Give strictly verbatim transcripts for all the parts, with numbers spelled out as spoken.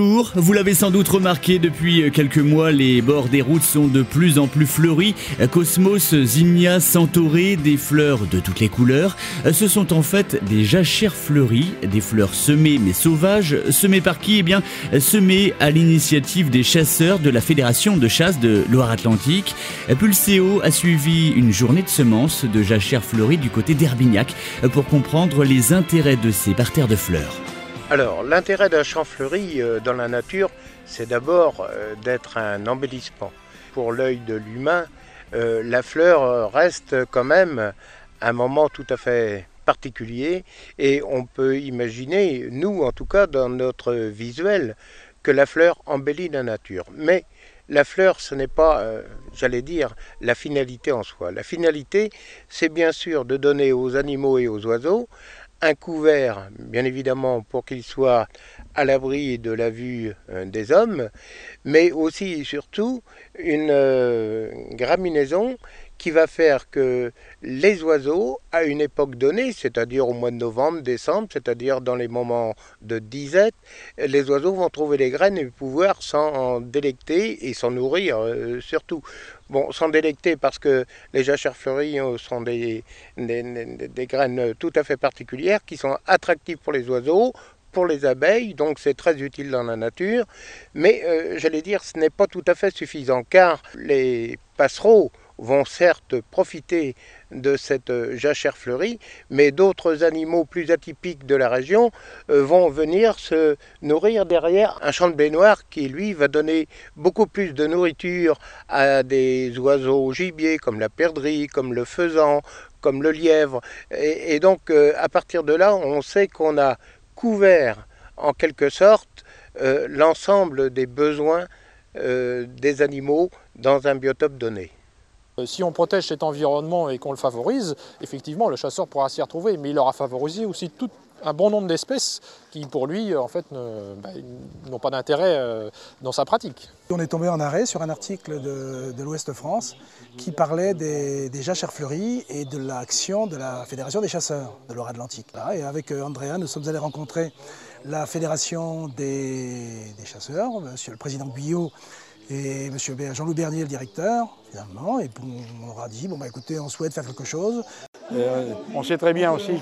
Bonjour, vous l'avez sans doute remarqué, depuis quelques mois, les bords des routes sont de plus en plus fleuris. Cosmos, zinnia, centaurée, des fleurs de toutes les couleurs. Ce sont en fait des jachères fleuries, des fleurs semées mais sauvages. Semées par qui? Eh bien, semées à l'initiative des chasseurs de la Fédération de chasse de Loire-Atlantique. Pulséo a suivi une journée de semences de jachères fleuries du côté d'Herbignac pour comprendre les intérêts de ces parterres de fleurs. Alors, l'intérêt d'un champ fleuri euh, dans la nature, c'est d'abord euh, d'être un embellissement. Pour l'œil de l'humain, euh, la fleur reste quand même un moment tout à fait particulier et on peut imaginer, nous en tout cas dans notre visuel, que la fleur embellit la nature. Mais la fleur, ce n'est pas, euh, j'allais dire, la finalité en soi. La finalité, c'est bien sûr de donner aux animaux et aux oiseaux un couvert, bien évidemment, pour qu'ils soient à l'abri de la vue euh, des hommes, mais aussi et surtout une euh, graminaison qui va faire que les oiseaux, à une époque donnée, c'est-à-dire au mois de novembre, décembre, c'est-à-dire dans les moments de disette, les oiseaux vont trouver les graines et pouvoir s'en délecter et s'en nourrir euh, surtout. Bon, s'en délecter parce que les jachères fleuries euh, sont des, des, des, des graines tout à fait particulières qui sont attractives pour les oiseaux, pour les abeilles, donc c'est très utile dans la nature. Mais euh, j'allais dire, ce n'est pas tout à fait suffisant car les passereaux vont certes profiter de cette jachère fleurie, mais d'autres animaux plus atypiques de la région euh, vont venir se nourrir derrière un champ de blé noir qui, lui, va donner beaucoup plus de nourriture à des oiseaux gibiers comme la perdrix, comme le faisan, comme le lièvre. Et, et donc, euh, à partir de là, on sait qu'on a couvert, en quelque sorte, euh, l'ensemble des besoins euh, des animaux dans un biotope donné. Si on protège cet environnement et qu'on le favorise, effectivement, le chasseur pourra s'y retrouver, mais il aura favorisé aussi tout un bon nombre d'espèces qui, pour lui, en fait, ne, bah, n'ont pas d'intérêt euh, dans sa pratique. On est tombé en arrêt sur un article de, de l'Ouest France qui parlait des, des jachères fleuries et de l'action de la Fédération des chasseurs de Loire-Atlantique. Et avec Andrea, nous sommes allés rencontrer la Fédération des, des chasseurs, monsieur le président Guyot, et M. Jean-Louis Bernier, le directeur, finalement, et on leur a dit, bon bah écoutez, on souhaite faire quelque chose. Euh, on sait très bien aussi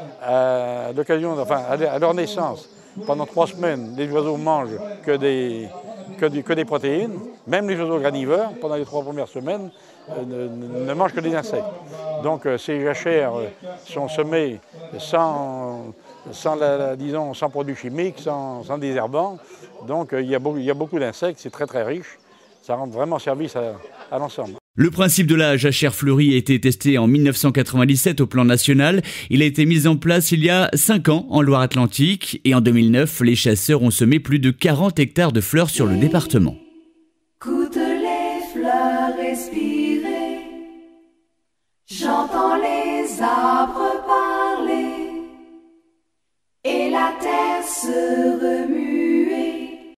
qu'à l'occasion, enfin à leur naissance, pendant trois semaines, les oiseaux mangent que des, que des, que des protéines. Même les oiseaux granivores, pendant les trois premières semaines, euh, ne, ne mangent que des insectes. Donc euh, ces jachères sont semées sans, sans, la, la, disons, sans produits chimiques, sans, sans désherbants. Donc euh, il y a beaucoup, il y a beaucoup d'insectes, c'est très très riche. Ça rend vraiment service à, à l'ensemble. Le principe de la jachère fleurie a été testé en mille neuf cent quatre-vingt-dix-sept au plan national. Il a été mis en place il y a cinq ans en Loire-Atlantique. Et en deux mille neuf, les chasseurs ont semé plus de quarante hectares de fleurs sur le département. Écoute les fleurs respirer, j'entends les arbres parler, et la terre se remue.